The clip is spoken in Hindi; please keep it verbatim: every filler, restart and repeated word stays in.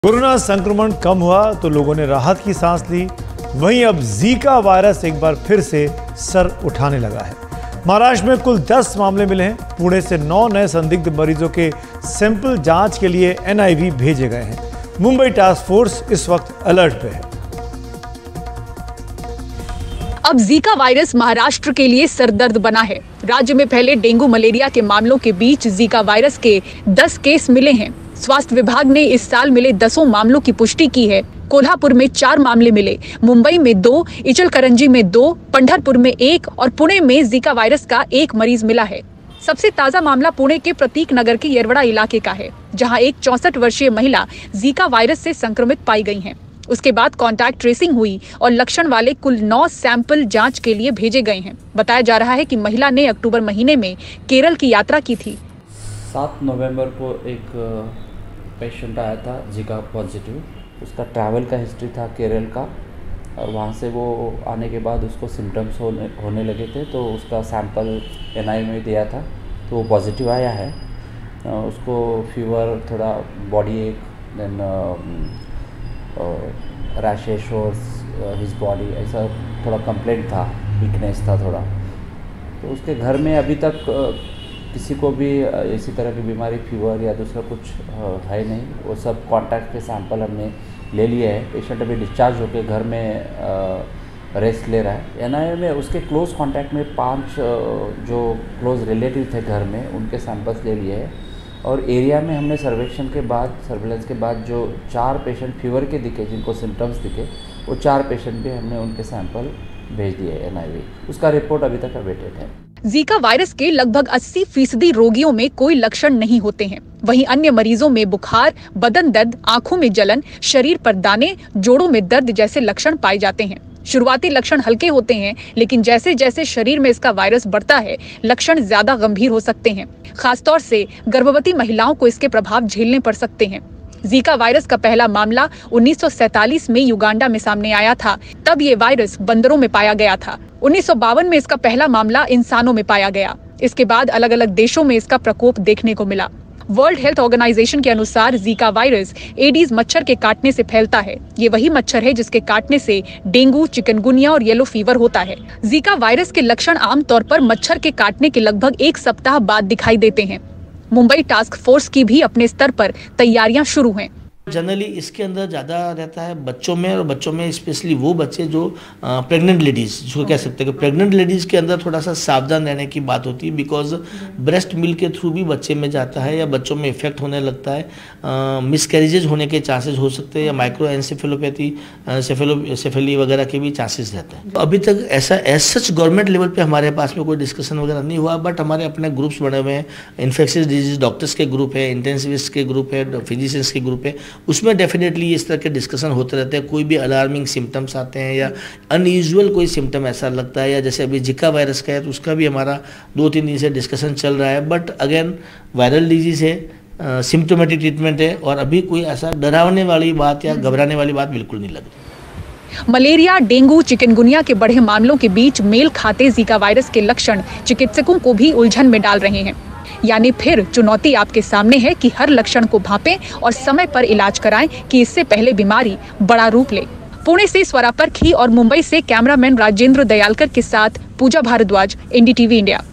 कोरोना संक्रमण कम हुआ तो लोगों ने राहत की सांस ली। वहीं अब जीका वायरस एक बार फिर से सर उठाने लगा है। महाराष्ट्र में कुल दस मामले मिले हैं। पुणे से नौ नए संदिग्ध मरीजों के सैंपल जांच के लिए एन आई वी भेजे गए हैं। मुंबई टास्क फोर्स इस वक्त अलर्ट पे है। अब जीका वायरस महाराष्ट्र के लिए सरदर्द बना है। राज्य में फैले डेंगू मलेरिया के मामलों के बीच जीका वायरस के दस केस मिले हैं। स्वास्थ्य विभाग ने इस साल मिले दसों मामलों की पुष्टि की है। कोल्हापुर में चार मामले मिले, मुंबई में दो, इचलकरंजी में दो, पंढरपुर में एक और पुणे में जीका वायरस का एक मरीज मिला है। सबसे ताजा मामला पुणे के प्रतीक नगर के येरवड़ा इलाके का है, जहां एक चौसठ वर्षीय महिला जीका वायरस से संक्रमित पाई गई हैं। उसके बाद कॉन्टैक्ट ट्रेसिंग हुई और लक्षण वाले कुल नौ सैंपल जांच के लिए भेजे गए हैं। बताया जा रहा है कि महिला ने अक्टूबर महीने में केरल की यात्रा की थी। सात नवंबर को एक पेशेंट आया था जीका पॉजिटिव। उसका ट्रैवल का हिस्ट्री था केरल का, और वहाँ से वो आने के बाद उसको सिम्टम्स होने होने लगे थे, तो उसका सैंपल एन आई में दिया था, तो वो पॉजिटिव आया है। उसको फीवर, थोड़ा बॉडी एक, देन रैशेस और हिज बॉडी, ऐसा थोड़ा कंप्लेंट था, वीकनेस था थोड़ा। तो उसके घर में अभी तक किसी को भी इसी तरह की बीमारी, फीवर या दूसरा कुछ है नहीं। वो सब कॉन्टैक्ट के सैंपल हमने ले लिए हैं। पेशेंट अभी डिस्चार्ज होकर घर में रेस्ट ले रहा है। एन आई में उसके क्लोज कॉन्टैक्ट में पांच जो क्लोज रिलेटिव थे घर में, उनके सैंपल्स ले लिए हैं। और एरिया में हमने सर्वेक्षण के बाद, सर्विलेंस के बाद जो चार पेशेंट फीवर के दिखे, जिनको सिम्टम्स दिखे, वो चार पेशेंट भी हमने उनके सैंपल भेज दिए एन आई वी। उसका रिपोर्ट अभी तक अवेटेड है। जीका वायरस के लगभग अस्सी फीसदी रोगियों में कोई लक्षण नहीं होते हैं। वहीं अन्य मरीजों में बुखार, बदन दर्द, आंखों में जलन, शरीर पर दाने, जोड़ों में दर्द जैसे लक्षण पाए जाते हैं। शुरुआती लक्षण हल्के होते हैं, लेकिन जैसे जैसे शरीर में इसका वायरस बढ़ता है, लक्षण ज्यादा गंभीर हो सकते हैं। खासतौर से गर्भवती महिलाओं को इसके प्रभाव झेलने पड़ सकते हैं। जीका वायरस का पहला मामला उन्नीस सौ सैतालीस में युगांडा में सामने आया था। तब ये वायरस बंदरों में पाया गया था। उन्नीस सौ बावन में इसका पहला मामला इंसानों में पाया गया। इसके बाद अलग अलग देशों में इसका प्रकोप देखने को मिला। वर्ल्ड हेल्थ ऑर्गेनाइजेशन के अनुसार जीका वायरस एडीज मच्छर के काटने से फैलता है। ये वही मच्छर है जिसके काटने से डेंगू, चिकनगुनिया और येलो फीवर होता है। जीका वायरस के लक्षण आमतौर पर मच्छर के काटने के लगभग एक सप्ताह बाद दिखाई देते हैं। मुंबई टास्क फोर्स की भी अपने स्तर पर तैयारियां शुरू हैं। जनरली इसके अंदर ज़्यादा रहता है बच्चों में, और बच्चों में स्पेशली वो बच्चे जो प्रेग्नेंट लेडीज़, जिसको कह सकते हैं कि प्रेग्नेंट लेडीज़ के अंदर थोड़ा सा सावधान रहने की बात होती है, बिकॉज ब्रेस्ट मिल्क के थ्रू भी बच्चे में जाता है या बच्चों में इफेक्ट होने लगता है। मिसकैरेजेज होने के चांसेस हो सकते हैं, या माइक्रो एनसेफेलोपैथी, सेफेलो सेफेली वगैरह के भी चांसेस रहते हैं। तो अभी तक ऐसा एज सच गवर्नमेंट लेवल पे हमारे पास में कोई डिस्कशन वगैरह नहीं हुआ, बट हमारे अपने ग्रुप्स बने हुए हैं। इन्फेक्शियस डिजीज डॉक्टर्स के ग्रुप है, इंटेंसिविस्ट के ग्रुप है, फिजिशियंस के ग्रुप है। उसमें डेफिनेटली इस तरह के डिस्कशन होते रहते हैं। कोई भी अलार्मिंग सिम्टम्स आते हैं या अनयूजुअल कोई सिम्टम ऐसा लगता है, या जैसे अभी जिका वायरस का है, तो उसका भी हमारा दो तीन दिन से डिस्कशन चल रहा है। बट अगेन वायरल डिजीज है, सिम्टोमेटिक ट्रीटमेंट है, और अभी कोई ऐसा डरावने वाली बात या घबराने वाली बात बिल्कुल नहीं लग रही। मलेरिया, डेंगू, चिकनगुनिया के बढ़े मामलों के बीच मेल खाते जीका वायरस के लक्षण चिकित्सकों को भी उलझन में डाल रहे हैं। यानी फिर चुनौती आपके सामने है कि हर लक्षण को भांपें और समय पर इलाज कराएं कि इससे पहले बीमारी बड़ा रूप ले। पुणे से स्वरा परखी और मुंबई से कैमरामैन राजेंद्र दयालकर के साथ Pooja Bhardwaj, N D T V India.